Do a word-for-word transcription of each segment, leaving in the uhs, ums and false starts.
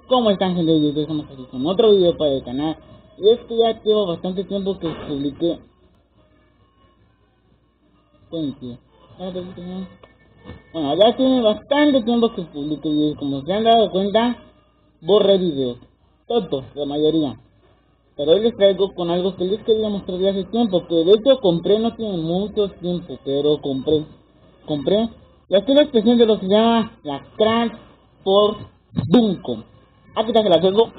¿Cómo están, gente de YouTube? Estamos aquí con otro video para el canal. Y es que ya llevo bastante tiempo que publiqué. Bueno, ya tiene bastante tiempo que publiqué y como se han dado cuenta, borré videos. Todos, la mayoría. Pero hoy les traigo con algo que les quería mostrar de hace tiempo. Que de hecho compré, no tiene mucho tiempo, pero compré. Compré la serie especial de lo que se llama la Crash Force Duncan. Aquí está, se la tengo.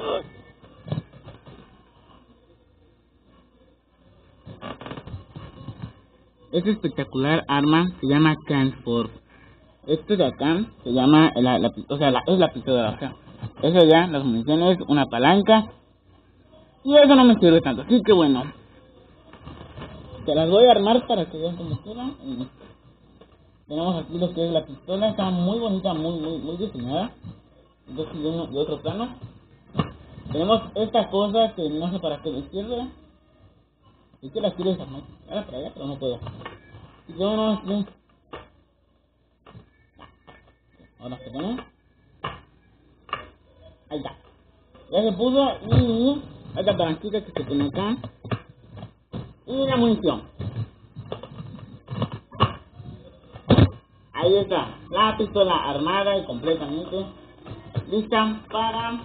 Esta espectacular arma se llama Transforce. Esto de acá se llama, la, la, o sea, la, es la pistola, o sea, eso ya, las municiones, una palanca. Y eso no me sirve tanto, así que bueno. Se las voy a armar para que vean cómo queda. Tenemos aquí lo que es la pistola, está muy bonita, muy, muy, muy diseñada. Entonces de, uno, de otro plano. Tenemos esta cosa que no sé para qué le sirve. Y que la quiero desarmar. Ahora para allá, pero no puedo. Y yo no sé. Ahora se pone. Ahí está. Ya se puso. Y esta palanquita que se pone acá. Y la munición. Ahí está. La pistola armada y completamente lista para.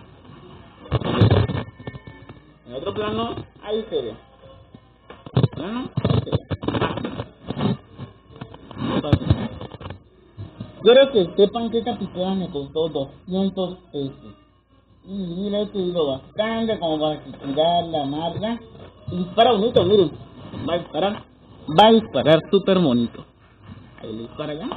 En otro plano, ahí se ve. Plano, ahí se ve. Quiero que sepan que esta pistola me costó doscientos pesos. Y le he pedido bastante como para que cuidar la marca. Y dispara bonito, miren. Va a disparar. Va a disparar súper bonito. Ahí le dispara ya.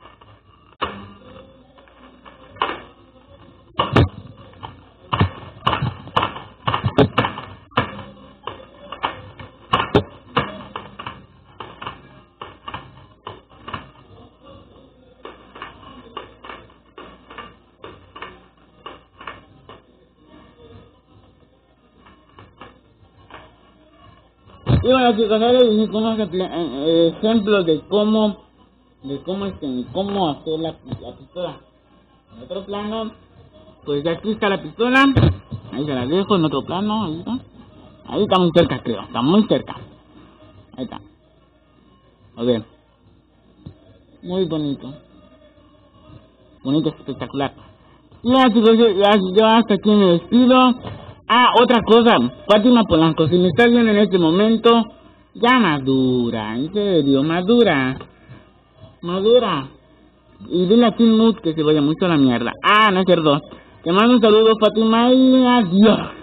Y bueno, chicos, ahora les dije unos ejemplos de cómo de cómo este, cómo hacer la, la pistola. En otro plano, pues ya aquí está la pistola. Ahí se la dejo en otro plano. Ahí está. Ahí está muy cerca, creo. Está muy cerca. Ahí está. A ver. Muy bonito. Bonito, espectacular. Y ya, chicos, yo, ya, yo hasta aquí me despido. Ah, otra cosa, Fátima Polanco, si me estás viendo en este momento, ya madura, en serio, madura, madura. Y dile a Tim Mood que se vaya mucho a la mierda. Ah, no es cierto. Te mando un saludo, Fátima, y adiós.